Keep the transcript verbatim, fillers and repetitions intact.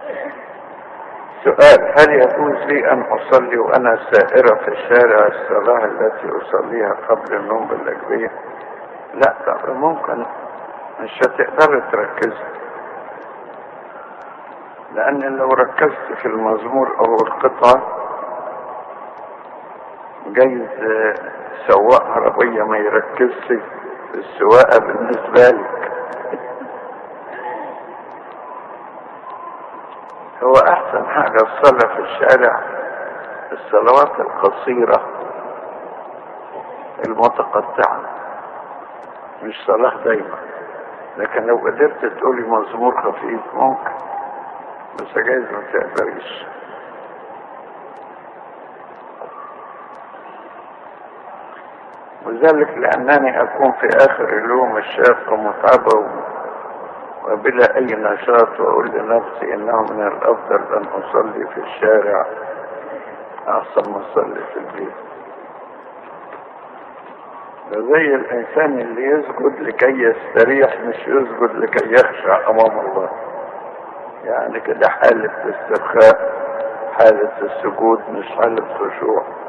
سؤال: هل يجوز لي أن أصلي وأنا سائرة في الشارع الصلاة التي أصليها قبل النوم بالأجبية؟ لا طبعا ممكن، مش هتقدر تركز، لأن لو ركزت في المزمور أو القطعة جايز سواق عربية ما يركزش في السواقة بالنسبة لك. هو أحسن حاجة الصلاة في الشارع الصلوات القصيرة المتقطعة، مش صلاة دايما، لكن لو قدرت تقولي مزمور خفيف ممكن، بس جايز ما تقدريش. وذلك لأنني أكون في آخر اليوم الشاقة متعبة وبلا أي نشاط، وأقول لنفسي إنه من الأفضل أن أصلي في الشارع أحسن ما أصلي في البيت. ده زي الإنسان اللي يسجد لكي يستريح، مش يسجد لكي يخشع أمام الله. يعني كده حالة استرخاء، حالة السجود، مش حالة خشوع.